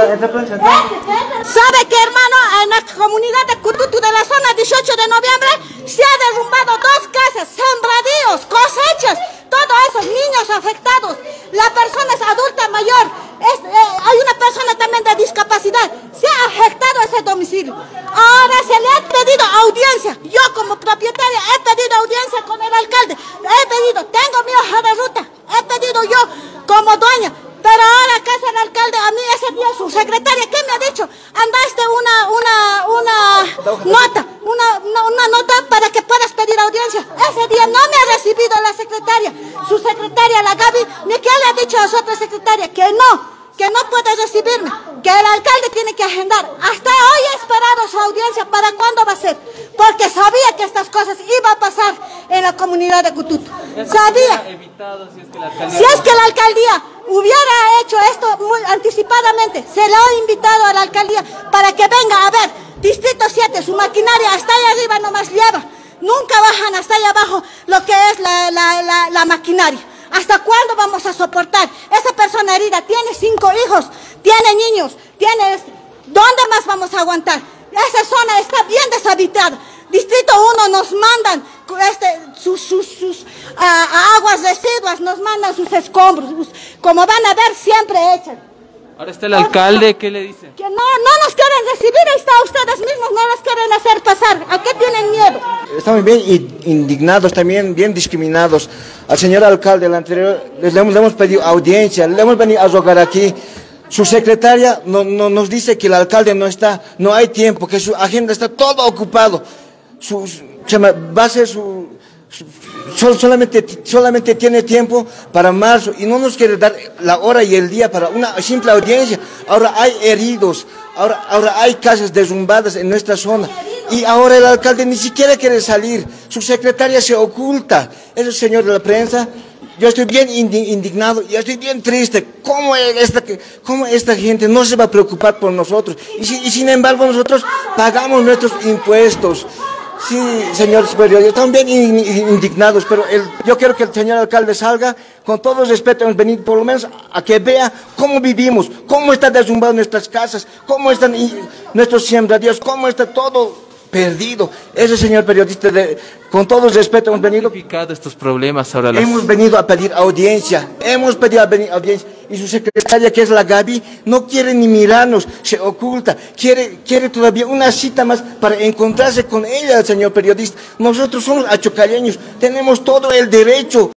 ¿Sabe que, hermano, en la comunidad de Cututu de la zona 18 de noviembre se ha derrumbado 2 casas, sembradíos, cosechas, todos esos niños afectados? La persona es adulta mayor, hay una persona también de discapacidad, se ha afectado ese domicilio. Ahora se le ha pedido audiencia, yo como propietaria he pedido audiencia con el alcalde, tengo mi hoja de ruta, he pedido yo como dueña. Pero ahora, ¿qué hace el alcalde? A mí ese día su secretaria, ¿qué me ha dicho? Andaste una nota para que puedas pedir audiencia. Ese día no me ha recibido la secretaria. Su secretaria, la Gaby, ni que le ha dicho a su otra secretaria que no puede recibirme, que el alcalde tiene que agendar. Hasta hoy he esperado su audiencia. ¿Para cuándo va a ser? Porque sabía que estas cosas iban a pasar en la comunidad de Cututu. Sabía. Si es que la alcaldía hubiera hecho esto muy anticipadamente, se lo ha invitado a la alcaldía para que venga a ver. Distrito 7, su maquinaria hasta allá arriba nomás lleva. Nunca bajan hasta allá abajo lo que es la maquinaria. ¿Hasta cuándo vamos a soportar? Esa persona herida tiene 5 hijos, tiene niños, ¿dónde más vamos a aguantar? Esa zona está bien deshabitada. Distrito 1 nos mandan sus aguas residuas, nos mandan sus escombros. Como van a ver, siempre echan. Ahora está el alcalde, ¿qué le dice? Que no nos quieren recibir, ahí está, ustedes mismos no los quieren hacer pasar. ¿A qué tienen miedo? Estamos bien indignados, también bien discriminados. Al señor alcalde, el anterior, le hemos pedido audiencia, le hemos venido a rogar aquí. Su secretaria nos dice que el alcalde no está, no hay tiempo, que su agenda está todo ocupado. Solamente tiene tiempo para marzo y no nos quiere dar la hora y el día para una simple audiencia. Ahora hay heridos, ahora hay casas derrumbadas en nuestra zona y ahora el alcalde ni siquiera quiere salir. Su secretaria se oculta. Ese señor de la prensa, yo estoy bien indignado y estoy bien triste. ¿Cómo esta gente no se va a preocupar por nosotros? Y sin embargo nosotros pagamos nuestros impuestos. Sí, señor superior, estamos bien indignados, pero yo quiero que el señor alcalde salga, con todo respeto, hemos venido por lo menos a que vea cómo vivimos, cómo están derrumbadas nuestras casas, cómo están nuestros sembradíos, cómo está todo perdido. Ese señor periodista, con todo respeto, hemos venido... estos problemas ahora Hemos venido a pedir audiencia, y su secretaria, que es la Gaby, no quiere ni mirarnos, se oculta, quiere todavía una cita más para encontrarse con ella, el señor periodista. Nosotros somos achocalleños, tenemos todo el derecho.